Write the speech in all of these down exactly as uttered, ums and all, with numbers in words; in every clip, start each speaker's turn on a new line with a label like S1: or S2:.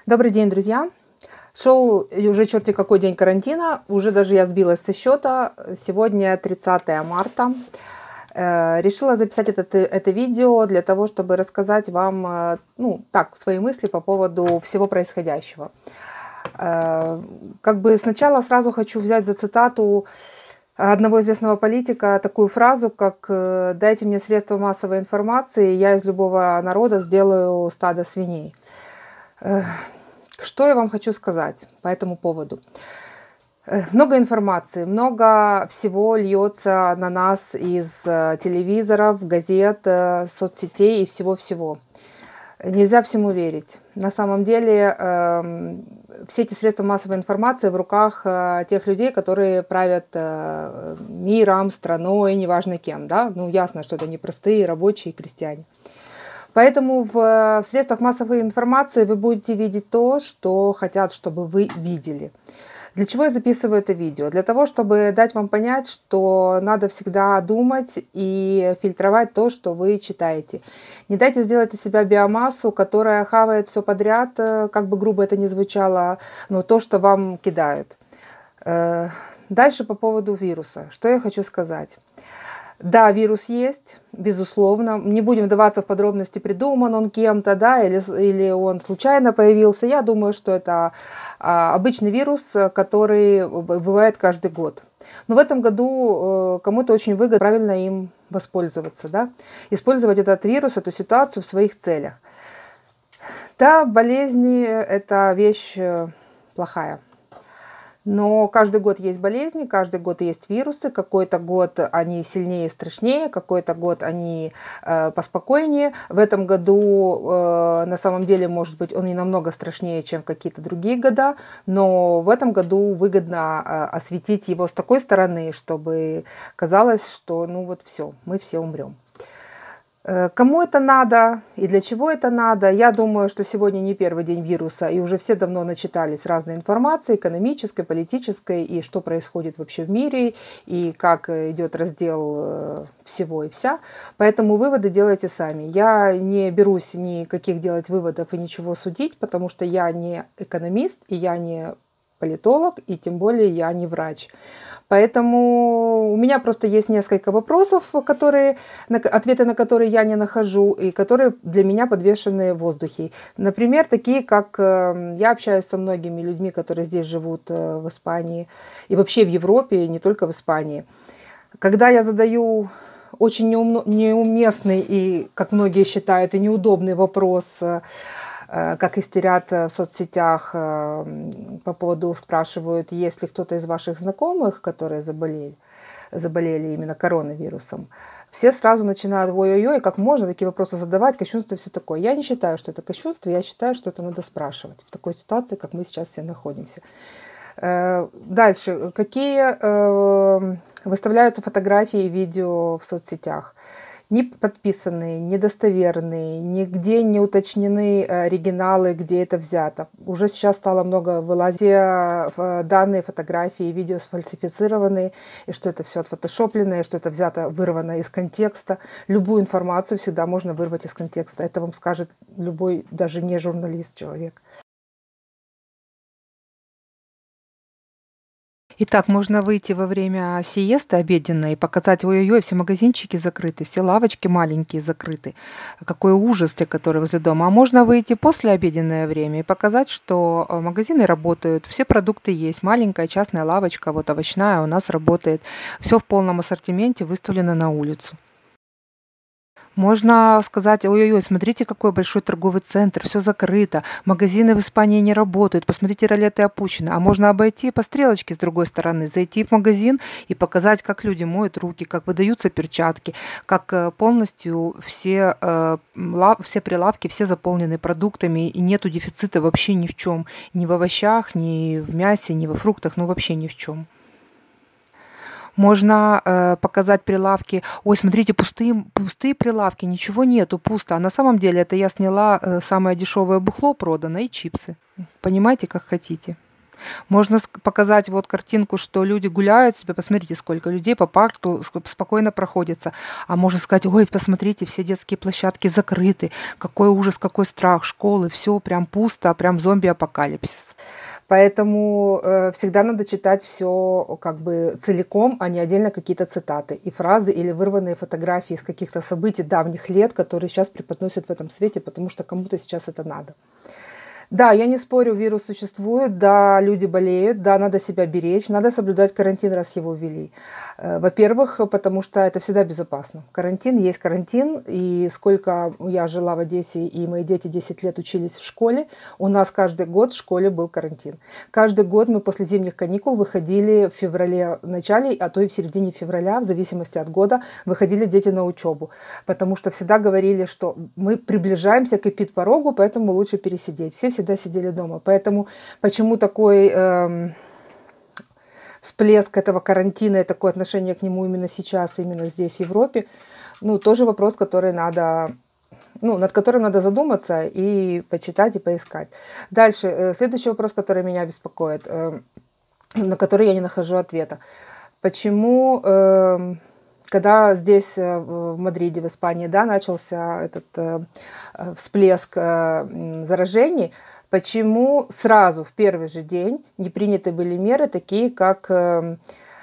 S1: Добрый день, друзья! Шел уже черти какой день карантина, уже даже я сбилась со счета. Сегодня тридцатое марта. Э, решила записать это, это видео для того, чтобы рассказать вам, э, ну, так, свои мысли по поводу всего происходящего. Э, как бы сначала сразу хочу взять за цитату одного известного политика такую фразу, как «дайте мне средства массовой информации, я из любого народа сделаю стадо свиней». Что я вам хочу сказать по этому поводу? Много информации, много всего льется на нас из телевизоров, газет, соцсетей и всего-всего. Нельзя всему верить. На самом деле э, все эти средства массовой информации в руках э, тех людей, которые правят э, миром, страной, неважно кем. Да? Ну, ясно, что это не простые рабочие крестьяне. Поэтому в, в средствах массовой информации вы будете видеть то, что хотят, чтобы вы видели. Для чего я записываю это видео? Для того, чтобы дать вам понять, что надо всегда думать и фильтровать то, что вы читаете. Не дайте сделать из себя биомассу, которая хавает все подряд, как бы грубо это ни звучало, но то, что вам кидают. Дальше по поводу вируса. Что я хочу сказать? Да, вирус есть, безусловно. Не будем вдаваться в подробности, придуман он кем-то, да, или, или он случайно появился. Я думаю, что это а, обычный вирус, который бывает каждый год. Но в этом году э, кому-то очень выгодно правильно им воспользоваться, да, использовать этот вирус, эту ситуацию в своих целях. Да, болезни – это вещь плохая. Но каждый год есть болезни, каждый год есть вирусы, какой-то год они сильнее и страшнее, какой-то год они э, поспокойнее. В этом году э, на самом деле, может быть, он не намного страшнее, чем какие-то другие года, но в этом году выгодно э, осветить его с такой стороны, чтобы казалось, что ну вот все, мы все умрем. Кому это надо и для чего это надо? Я думаю, что сегодня не первый день вируса, и уже все давно начитались разной информации, экономической, политической, и что происходит вообще в мире, и как идет раздел всего и вся. Поэтому выводы делайте сами. Я не берусь никаких делать выводов и ничего судить, потому что я не экономист, и я не политолог, и тем более я не врач. Поэтому у меня просто есть несколько вопросов, которые, ответы на которые я не нахожу, и которые для меня подвешены в воздухе. Например, такие, как я общаюсь со многими людьми, которые здесь живут в Испании, и вообще в Европе, не только в Испании. Когда я задаю очень неуместный и, как многие считают, и неудобный вопрос, как истерят в соцсетях по поводу, спрашивают, есть ли кто-то из ваших знакомых, которые заболели, заболели именно коронавирусом. Все сразу начинают ой-ой-ой, как можно такие вопросы задавать, кощунство и все такое. Я не считаю, что это кощунство, я считаю, что это надо спрашивать в такой ситуации, как мы сейчас все находимся. Дальше. Какие выставляются фотографии и видео в соцсетях? Не подписанные, недостоверные, нигде не уточнены оригиналы, где это взято. Уже сейчас стало много вылазить, данные фотографии и видео сфальсифицированные, и что это все отфотошопленное, что это взято, вырвано из контекста. Любую информацию всегда можно вырвать из контекста. Это вам скажет любой, даже не журналист, человек. Итак, можно выйти во время сиесты обеденной и показать, ой-ой-ой, все магазинчики закрыты, все лавочки маленькие закрыты. Какой ужас, те, которые возле дома. А можно выйти после обеденное время и показать, что магазины работают, все продукты есть, маленькая частная лавочка, вот овощная у нас работает, все в полном ассортименте выставлено на улицу. Можно сказать, ой-ой-ой, смотрите, какой большой торговый центр, все закрыто, магазины в Испании не работают, посмотрите, ролеты опущены. А можно обойти по стрелочке с другой стороны, зайти в магазин и показать, как люди моют руки, как выдаются перчатки, как полностью все, все прилавки, все заполнены продуктами, и нету дефицита вообще ни в чем, ни в овощах, ни в мясе, ни во фруктах, ну вообще ни в чем. Можно э, показать прилавки. Ой, смотрите, пустые, пустые прилавки, ничего нету, пусто. А на самом деле это я сняла э, самое дешевое бухло продано и чипсы. Понимаете, как хотите. Можно ск- показать вот картинку, что люди гуляют себе, посмотрите, сколько людей по парку ск- спокойно проходится. А можно сказать, ой, посмотрите, все детские площадки закрыты, какой ужас, какой страх, школы, все прям пусто, прям зомби-апокалипсис. Поэтому э, всегда надо читать все как бы целиком, а не отдельно какие-то цитаты и фразы или вырванные фотографии из каких-то событий давних лет, которые сейчас преподносят в этом свете, потому что кому-то сейчас это надо. Да, я не спорю, вирус существует, да, люди болеют, да, надо себя беречь, надо соблюдать карантин, раз его ввели. Э, Во-первых, потому что это всегда безопасно. Карантин есть карантин, и сколько я жила в Одессе, и мои дети десять лет учились в школе, у нас каждый год в школе был карантин. Каждый год мы после зимних каникул выходили в феврале, в начале, а то и в середине февраля, в зависимости от года, выходили дети на учебу. Потому что всегда говорили, что мы приближаемся к эпидпорогу, поэтому лучше пересидеть. Все всегда сидели дома. Поэтому почему такой эм, всплеск этого карантина и такое отношение к нему именно сейчас, именно здесь, в Европе, ну, тоже вопрос, который надо, ну, над которым надо задуматься и почитать, и поискать. Дальше, э, следующий вопрос, который меня беспокоит, э, на который я не нахожу ответа. Почему, э, когда здесь, э, в Мадриде, в Испании, да, начался этот э, э, всплеск э, заражений, почему сразу в первый же день не приняты были меры, такие как э,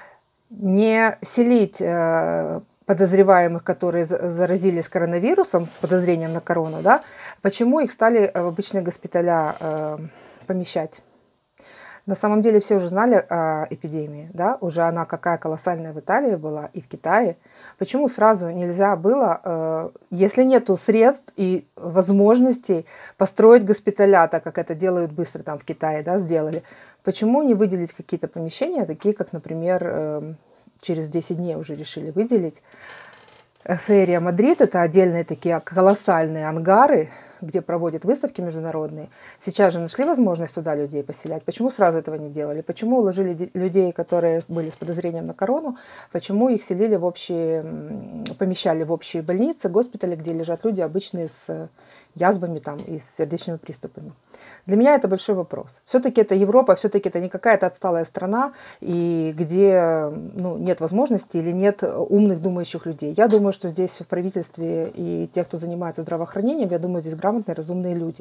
S1: не селить э, подозреваемых, которые заразились коронавирусом, с подозрением на корону, да, почему их стали в обычные госпиталя э, помещать? На самом деле все уже знали о эпидемии, да, уже она какая колоссальная в Италии была и в Китае. Почему сразу нельзя было, э, если нету средств и возможностей построить госпиталя, так как это делают быстро там в Китае, да, сделали, почему не выделить какие-то помещения, такие как, например, э, через десять дней уже решили выделить Ферия Мадрид, это отдельные такие колоссальные ангары, где проводят выставки международные. Сейчас же нашли возможность туда людей поселять. Почему сразу этого не делали? Почему уложили людей, которые были с подозрением на корону? Почему их селили в общие, помещали в общие больницы, госпитали, где лежат люди обычные с язвами там, и с сердечными приступами? Для меня это большой вопрос. Все-таки это Европа, все-таки это не какая-то отсталая страна, и где ну, нет возможности или нет умных думающих людей. Я думаю, что здесь в правительстве и те, кто занимается здравоохранением, я думаю, здесь грамотные, разумные люди.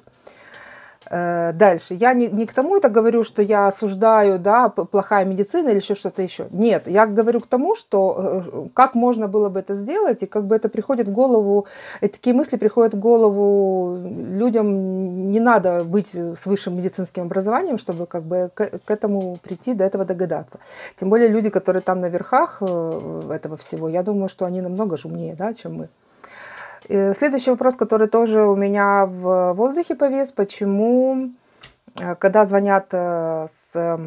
S1: Дальше. Я не, не к тому это говорю, что я осуждаю, да, плохая медицина или еще что-то еще. Нет, я говорю к тому, что как можно было бы это сделать, и как бы это приходит в голову, и такие мысли приходят в голову людям, не надо быть с высшим медицинским образованием, чтобы как бы к, к этому прийти, до этого догадаться. Тем более люди, которые там на верхах этого всего, я думаю, что они намного же умнее, да, чем мы. Следующий вопрос, который тоже у меня в воздухе повис, почему, когда звонят с,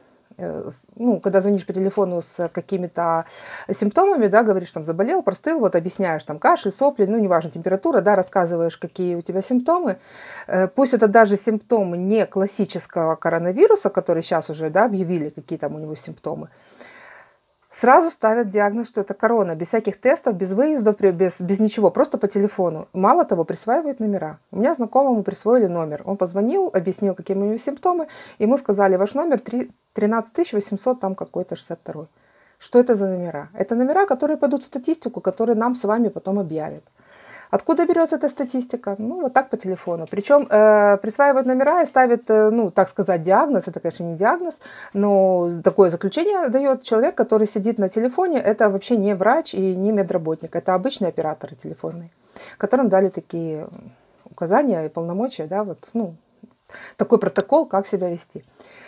S1: ну, когда звонишь по телефону с какими-то симптомами, да, говоришь, там, заболел, простыл, вот объясняешь, там, кашель, сопли, ну, неважно, температура, да, рассказываешь, какие у тебя симптомы, пусть это даже симптомы не классического коронавируса, который сейчас уже, да, объявили, какие там у него симптомы, сразу ставят диагноз, что это корона, без всяких тестов, без выездов, без, без ничего, просто по телефону. Мало того, присваивают номера. У меня знакомому присвоили номер. Он позвонил, объяснил, какие у него симптомы. Ему сказали, ваш номер тринадцать тысяч восемьсот, там какой-то шестьдесят второй. Что это за номера? Это номера, которые пойдут в статистику, которые нам с вами потом объявят. Откуда берется эта статистика? Ну, вот так по телефону. Причем э, присваивают номера и ставят, э, ну, так сказать, диагноз. Это, конечно, не диагноз, но такое заключение дает человек, который сидит на телефоне. Это вообще не врач и не медработник. Это обычные операторы телефонные, которым дали такие указания и полномочия, да, вот, ну, такой протокол, как себя вести.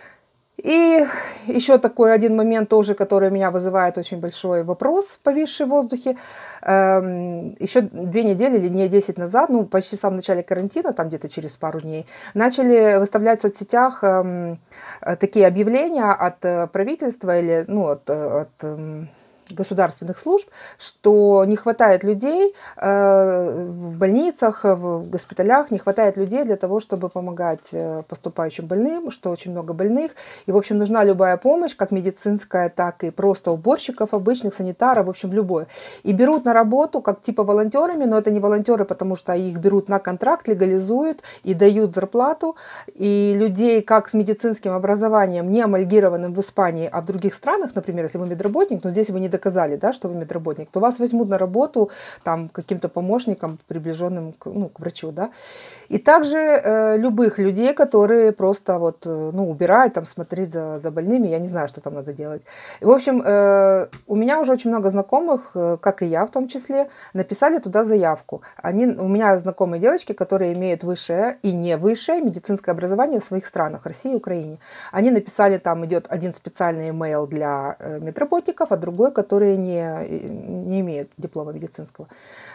S1: И еще такой один момент тоже, который меня вызывает очень большой вопрос, повисший в воздухе. Еще две недели или не десять назад, ну почти в самом начале карантина, там где-то через пару дней, начали выставлять в соцсетях такие объявления от правительства или ну, от, от государственных служб, что не хватает людей э, в больницах, в госпиталях, не хватает людей для того, чтобы помогать поступающим больным, что очень много больных. И, в общем, нужна любая помощь, как медицинская, так и просто уборщиков обычных, санитаров, в общем, любое. И берут на работу как типа волонтерами, но это не волонтеры, потому что их берут на контракт, легализуют и дают зарплату. И людей как с медицинским образованием, не амальгированным в Испании, а в других странах, например, если вы медработник, но здесь вы не доказали, да, что вы медработник, то вас возьмут на работу там каким-то помощником, приближенным к, ну, к врачу, да. И также э, любых людей, которые просто вот, э, ну, убирать, там, смотреть за, за больными, я не знаю, что там надо делать. И, в общем, э, у меня уже очень много знакомых, э, как и я в том числе, написали туда заявку. Они, у меня знакомые девочки, которые имеют высшее и не высшее медицинское образование в своих странах, России и Украине. Они написали, там идет один специальный имейл для э, медработников, а другой, которые не, не имеют диплома медицинского.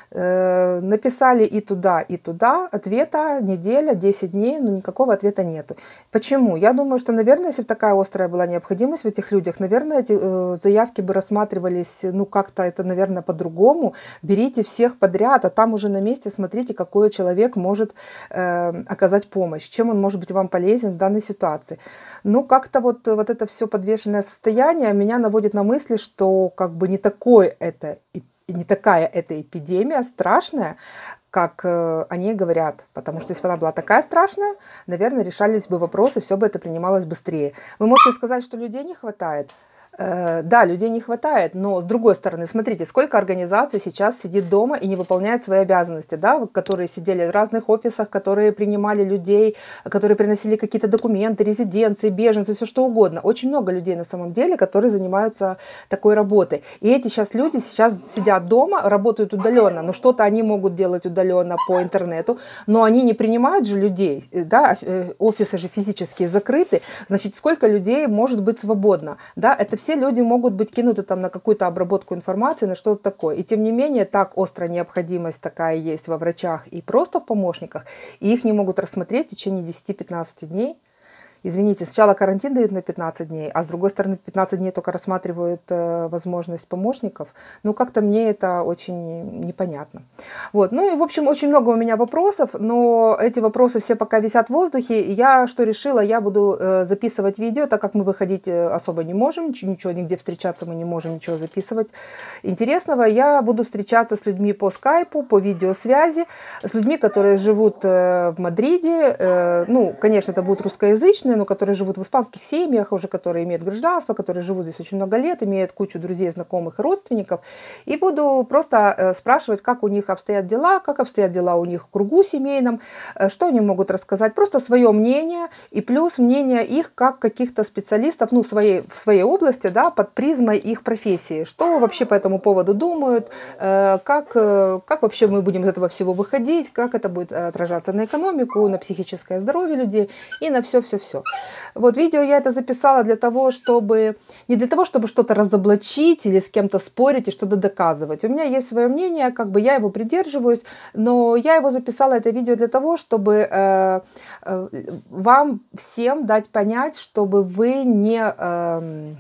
S1: Э, написали и туда, и туда, ответа неделя, десять дней, но никакого ответа нету. Почему? Я думаю, что, наверное, если бы такая острая была необходимость в этих людях, наверное, эти э, заявки бы рассматривались, ну, как-то это, наверное, по-другому. Берите всех подряд, а там уже на месте смотрите, какой человек может э, оказать помощь, чем он может быть вам полезен в данной ситуации. Ну, как-то вот, вот это все подвешенное состояние меня наводит на мысли, что как бы не такой это не такая эта эпидемия страшная, как э, они говорят. Потому что если бы она была такая страшная, наверное, решались бы вопросы, все бы это принималось быстрее. Вы можете сказать, что людей не хватает. Э, да, людей не хватает, но с другой стороны, смотрите, сколько организаций сейчас сидит дома и не выполняет свои обязанности, да, которые сидели в разных офисах, которые принимали людей, которые приносили какие-то документы, резиденции, беженцы, все что угодно. Очень много людей на самом деле, которые занимаются такой работой. И эти сейчас люди сейчас сидят дома, работают удаленно, но что-то они могут делать удаленно по интернету, но они не принимают же людей, да, офисы же физически закрыты, значит, сколько людей может быть свободно, да, это все люди могут быть кинуты там на какую-то обработку информации, на что-то такое. И тем не менее, так острая необходимость такая есть во врачах и просто в помощниках, и их не могут рассмотреть в течение десяти-пятнадцати дней. Извините, сначала карантин дают на пятнадцать дней, а с другой стороны пятнадцать дней только рассматривают э, возможность помощников. Ну, как-то мне это очень непонятно. Вот. Ну и, в общем, очень много у меня вопросов, но эти вопросы все пока висят в воздухе. И я что решила, я буду э, записывать видео, так как мы выходить особо не можем, ничего, нигде встречаться мы не можем, ничего записывать интересного. Я буду встречаться с людьми по скайпу, по видеосвязи, с людьми, которые живут э, в Мадриде. Э, ну, конечно, это будут русскоязычные, но которые живут в испанских семьях, уже которые имеют гражданство, которые живут здесь очень много лет, имеют кучу друзей, знакомых и родственников. И буду просто спрашивать, как у них обстоят дела, как обстоят дела у них в кругу семейном, что они могут рассказать, просто свое мнение и плюс мнение их как каких-то специалистов, ну, своей, в своей области, да, под призмой их профессии. Что вообще по этому поводу думают, как, как вообще мы будем из этого всего выходить, как это будет отражаться на экономику, на психическое здоровье людей и на все-все-все. Вот видео я это записала для того, чтобы, не для того, чтобы что-то разоблачить или с кем-то спорить и что-то доказывать. У меня есть свое мнение, как бы я его придерживаюсь, но я его записала, это видео, для того, чтобы э, э, вам всем дать понять, чтобы вы не... Э,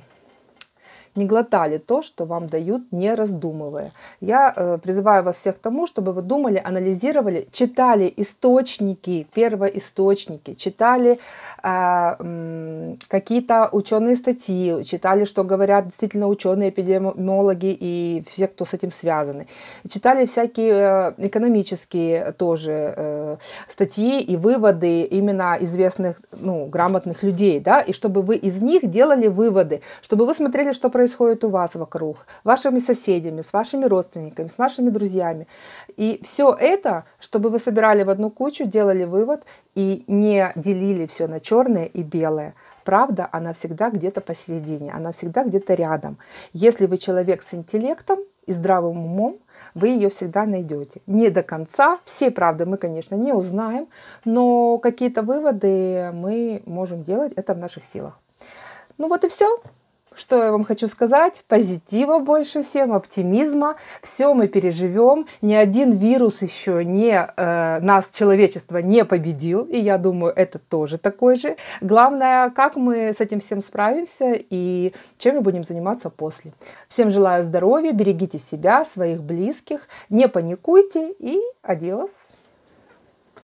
S1: не глотали то, что вам дают, не раздумывая. Я э, призываю вас всех к тому, чтобы вы думали, анализировали, читали источники, первоисточники, читали э, э, какие-то ученые статьи, читали, что говорят действительно ученые, эпидемиологи и все, кто с этим связаны. Читали всякие э, экономические тоже э, статьи и выводы именно известных, ну, грамотных людей, да, и чтобы вы из них делали выводы, чтобы вы смотрели, что происходит происходит у вас вокруг, вашими соседями, с вашими родственниками, с вашими друзьями. И все это, чтобы вы собирали в одну кучу, делали вывод и не делили все на черное и белое. Правда, она всегда где-то посередине, она всегда где-то рядом. Если вы человек с интеллектом и здравым умом, вы ее всегда найдете. Не до конца, все правды мы, конечно, не узнаем, но какие-то выводы мы можем делать, это в наших силах. Ну вот и все. Что я вам хочу сказать? Позитива больше всем, оптимизма. Все мы переживем. Ни один вирус еще не, э, нас, человечество, не победил. И я думаю, это тоже такой же. Главное, как мы с этим всем справимся и чем мы будем заниматься после. Всем желаю здоровья, берегите себя, своих близких, не паникуйте и адиос.